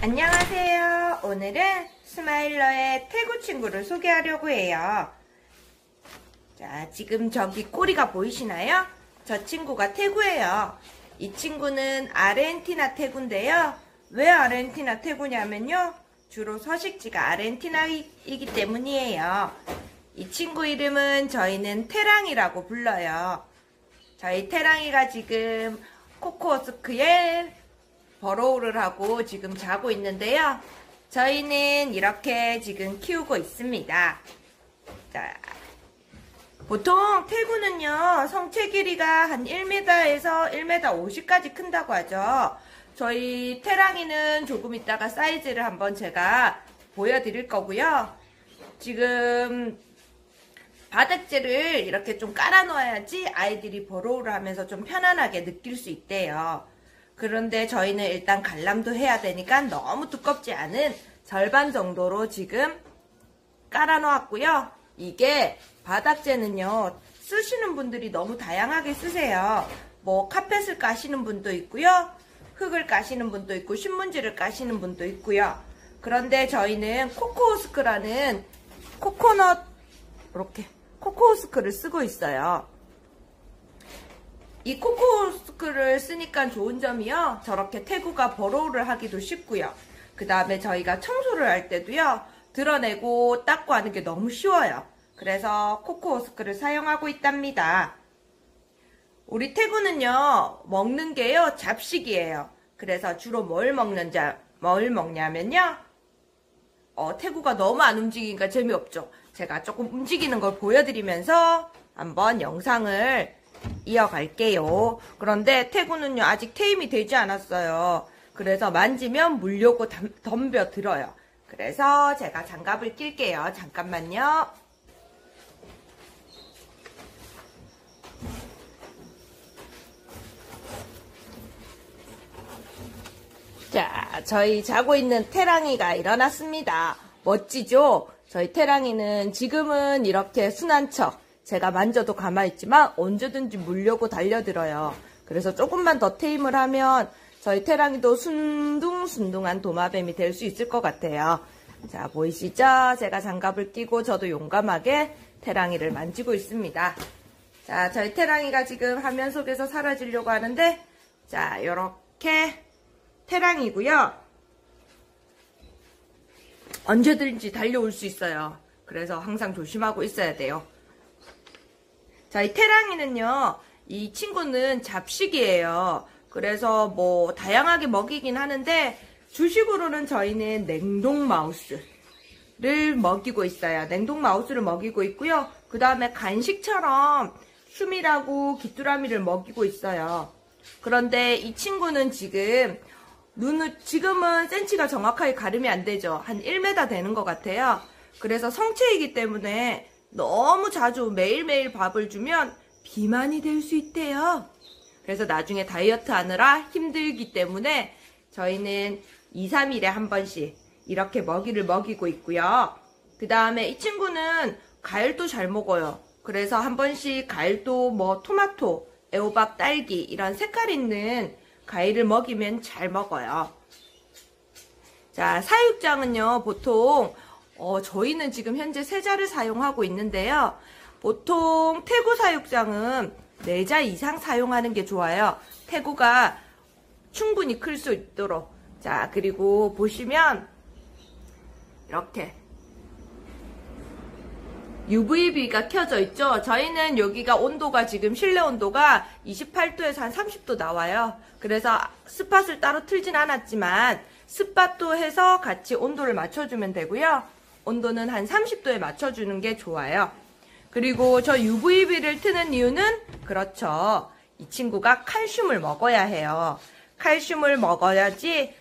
안녕하세요. 오늘은 스마일러의 태구 친구를 소개하려고 해요. 자, 지금 저기 꼬리가 보이시나요? 저 친구가 태구예요. 이 친구는 아르헨티나 태구인데요. 왜 아르헨티나 태구냐면요, 주로 서식지가 아르헨티나이기 때문이에요. 이 친구 이름은 저희는 테랑이라고 불러요. 저희 테랑이가 지금 코코스크에 버로우를 하고 지금 자고 있는데요. 저희는 이렇게 지금 키우고 있습니다. 자, 보통 태구는요, 성체 길이가 한 1m에서 1m 50까지 큰다고 하죠. 저희 테랑이는 조금 이따가 사이즈를 한번 제가 보여드릴 거고요. 지금 바닥재를 이렇게 좀 깔아 놓아야지 아이들이 버로우를 하면서 좀 편안하게 느낄 수 있대요. 그런데 저희는 일단 관람도 해야 되니까 너무 두껍지 않은 절반 정도로 지금 깔아 놓았고요. 이게 바닥재는요, 쓰시는 분들이 너무 다양하게 쓰세요. 뭐 카펫을 까시는 분도 있고요, 흙을 까시는 분도 있고, 신문지를 까시는 분도 있고요. 그런데 저희는 코코우스크라는 코코넛, 이렇게 코코우스크를 쓰고 있어요. 이 코코우스크를 쓰니까 좋은 점이요, 저렇게 태구가 버로우를 하기도 쉽고요. 그 다음에 저희가 청소를 할 때도요, 드러내고 닦고 하는 게 너무 쉬워요. 그래서 코코우스크를 사용하고 있답니다. 우리 태구는요, 먹는 게요, 잡식이에요. 그래서 주로 뭘 먹냐면요, 태구가 너무 안 움직이니까 재미없죠. 제가 조금 움직이는 걸 보여드리면서 한번 영상을 이어갈게요. 그런데 태구는요, 아직 테임이 되지 않았어요. 그래서 만지면 물려고 덤벼들어요. 그래서 제가 장갑을 낄게요. 잠깐만요. 자, 저희 자고 있는 태랑이가 일어났습니다. 멋지죠? 저희 태랑이는 지금은 이렇게 순한 척, 제가 만져도 가만히 있지만 언제든지 물려고 달려들어요. 그래서 조금만 더 테임을 하면 저희 태랑이도 순둥순둥한 도마뱀이 될 수 있을 것 같아요. 자, 보이시죠? 제가 장갑을 끼고 저도 용감하게 태랑이를 만지고 있습니다. 자, 저희 태랑이가 지금 화면 속에서 사라지려고 하는데, 자, 요렇게 태랑이고요. 언제든지 달려올 수 있어요. 그래서 항상 조심하고 있어야 돼요. 자, 이 태랑이는요, 이 친구는 잡식이에요. 그래서 뭐 다양하게 먹이긴 하는데, 주식으로는 저희는 냉동 마우스를 먹이고 있어요. 냉동 마우스를 먹이고 있고요. 그 다음에 간식처럼 슈미라고 귀뚜라미를 먹이고 있어요. 그런데 이 친구는 지금은 센치가 정확하게 가름이 안 되죠. 한 1m 되는 것 같아요. 그래서 성체이기 때문에 너무 자주 매일매일 밥을 주면 비만이 될 수 있대요. 그래서 나중에 다이어트 하느라 힘들기 때문에 저희는 2, 3일에 한 번씩 이렇게 먹이를 먹이고 있고요. 그 다음에 이 친구는 과일도 잘 먹어요. 그래서 한 번씩 과일도 뭐 토마토, 애호박, 딸기 이런 색깔 있는 과일을 먹이면 잘 먹어요. 자, 사육장은요, 보통 저희는 지금 현재 3자를 사용하고 있는데요. 보통 태구 사육장은 4자 이상 사용하는 게 좋아요. 태구가 충분히 클 수 있도록. 자, 그리고 보시면 이렇게 UVB가 켜져 있죠. 저희는 여기가 온도가 지금 실내 온도가 28도에서 한 30도 나와요. 그래서 스팟을 따로 틀진 않았지만 스팟도 해서 같이 온도를 맞춰주면 되고요. 온도는 한 30도에 맞춰주는 게 좋아요. 그리고 저 UVB를 트는 이유는, 그렇죠, 이 친구가 칼슘을 먹어야 해요. 칼슘을 먹어야지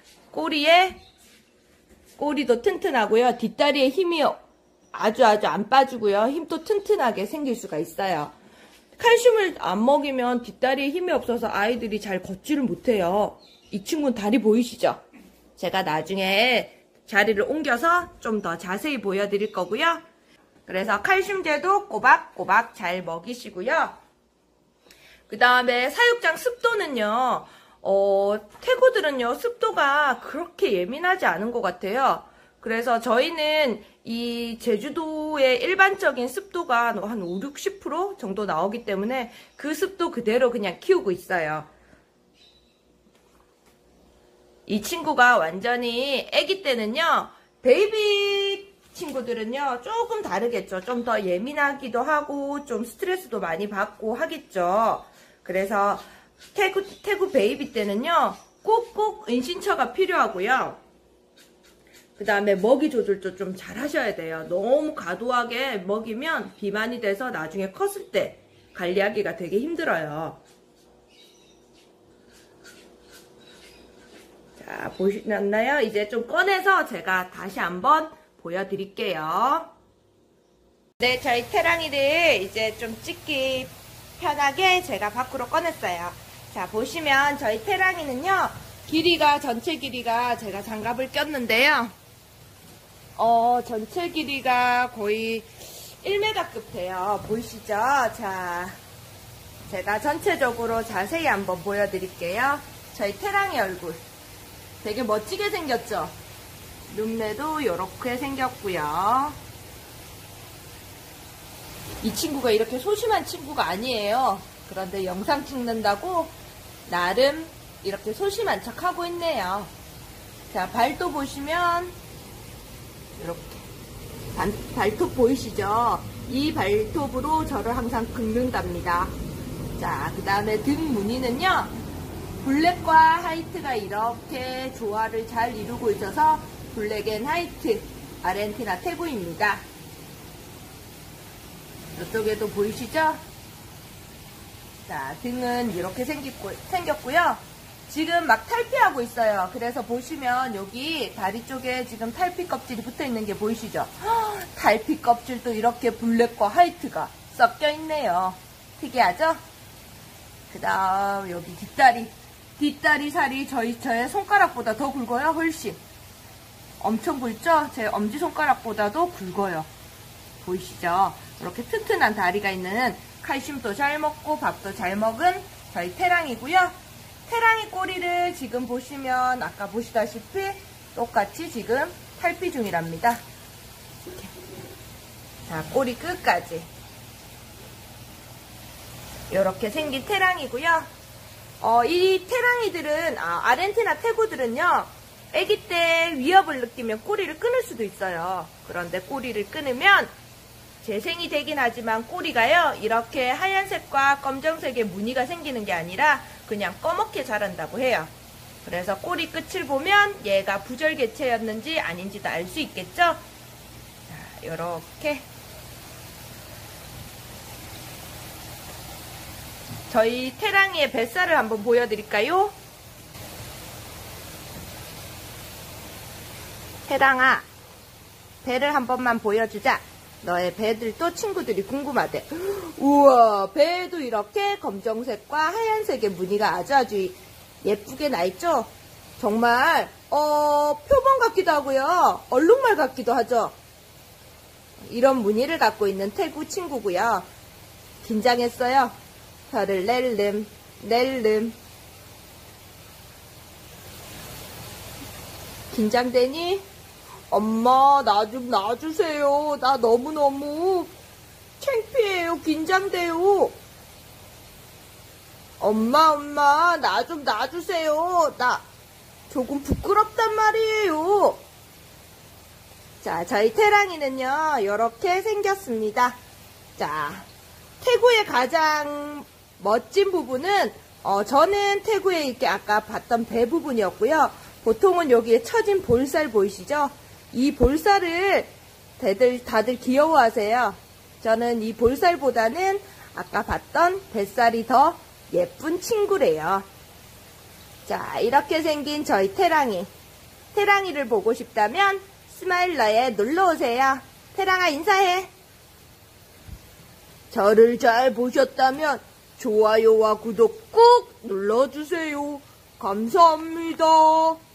꼬리도 튼튼하고요. 뒷다리에 힘이 아주 안 빠지고요. 힘도 튼튼하게 생길 수가 있어요. 칼슘을 안 먹이면 뒷다리에 힘이 없어서 아이들이 잘 걷지를 못해요. 이 친구는 다리 보이시죠? 제가 나중에 자리를 옮겨서 좀 더 자세히 보여드릴 거고요. 그래서 칼슘제도 꼬박꼬박 잘 먹이시고요. 그 다음에 사육장 습도는요, 태구들은요, 습도가 그렇게 예민하지 않은 것 같아요. 그래서 저희는 이 제주도의 일반적인 습도가 한 5, 60% 정도 나오기 때문에 그 습도 그대로 그냥 키우고 있어요. 이 친구가 완전히 아기 때는요, 베이비 친구들은요, 조금 다르겠죠. 좀 더 예민하기도 하고, 좀 스트레스도 많이 받고 하겠죠. 그래서 태구 베이비 때는요, 꼭꼭 은신처가 필요하고요. 그 다음에 먹이 조절도 좀 잘 하셔야 돼요. 너무 과도하게 먹이면 비만이 돼서 나중에 컸을 때 관리하기가 되게 힘들어요. 자, 보시나요? 이제 좀 꺼내서 제가 다시 한번 보여드릴게요. 네, 저희 태랑이를 이제 좀 찍기 편하게 제가 밖으로 꺼냈어요. 자, 보시면 저희 태랑이는요, 전체 길이가 제가 장갑을 꼈는데요. 전체 길이가 거의 1m급 돼요. 보이시죠? 자, 제가 전체적으로 자세히 한번 보여드릴게요. 저희 태랑이 얼굴. 되게 멋지게 생겼죠? 눈매도 이렇게 생겼고요. 이 친구가 이렇게 소심한 친구가 아니에요. 그런데 영상 찍는다고 나름 이렇게 소심한 척 하고 있네요. 자, 발톱 보시면 이렇게 발톱 보이시죠? 이 발톱으로 저를 항상 긁는답니다. 자, 그 다음에 등 무늬는요, 블랙과 화이트가 이렇게 조화를 잘 이루고 있어서 블랙 앤 화이트 아르헨티나 태구입니다. 이쪽에도 보이시죠? 자, 등은 이렇게 생겼고요. 지금 막 탈피하고 있어요. 그래서 보시면 여기 다리 쪽에 지금 탈피 껍질이 붙어 있는 게 보이시죠? 탈피 껍질도 이렇게 블랙과 화이트가 섞여 있네요. 특이하죠? 그 다음 여기 뒷다리 살이 저의 손가락보다 더 굵어요. 훨씬 엄청 굵죠? 제 엄지손가락보다도 굵어요. 보이시죠? 이렇게 튼튼한 다리가 있는, 칼슘도 잘 먹고 밥도 잘 먹은 저희 태랑이고요. 태랑이 꼬리를 지금 보시면 아까 보시다시피 똑같이 지금 탈피 중이랍니다. 이렇게. 자, 꼬리 끝까지 이렇게 생긴 태랑이고요. 이 태랑이들은, 아르헨티나 태구들은요, 아기 때 위협을 느끼면 꼬리를 끊을 수도 있어요. 그런데 꼬리를 끊으면 재생이 되긴 하지만 꼬리가요, 이렇게 하얀색과 검정색의 무늬가 생기는 게 아니라 그냥 검게 자란다고 해요. 그래서 꼬리 끝을 보면 얘가 부절개체였는지 아닌지도 알 수 있겠죠? 자, 요렇게. 저희 태랑이의 뱃살을 한번 보여드릴까요? 태랑아, 배를 한 번만 보여주자. 너의 배들도 친구들이 궁금하대. 우와, 배에도 이렇게 검정색과 하얀색의 무늬가 아주 예쁘게 나있죠? 정말 표범 같기도 하고요, 얼룩말 같기도 하죠. 이런 무늬를 갖고 있는 태구 친구고요. 긴장했어요. 혀를 낼름. 긴장되니? 엄마, 나 좀 놔주세요. 나 너무너무 창피해요. 긴장돼요. 엄마, 나 좀 놔주세요. 나 조금 부끄럽단 말이에요. 자, 저희 태랑이는요, 이렇게 생겼습니다. 자, 태구의 가장 멋진 부분은, 저는 태구의 이렇게 아까 봤던 배 부분이었고요. 보통은 여기에 처진 볼살 보이시죠? 이 볼살을 다들 귀여워하세요. 저는 이 볼살보다는 아까 봤던 뱃살이 더 예쁜 친구래요. 자, 이렇게 생긴 저희 태랑이. 태랑이를 보고 싶다면 스마일러에 놀러오세요. 태랑아, 인사해. 저를 잘 보셨다면 좋아요와 구독 꾹 눌러주세요. 감사합니다.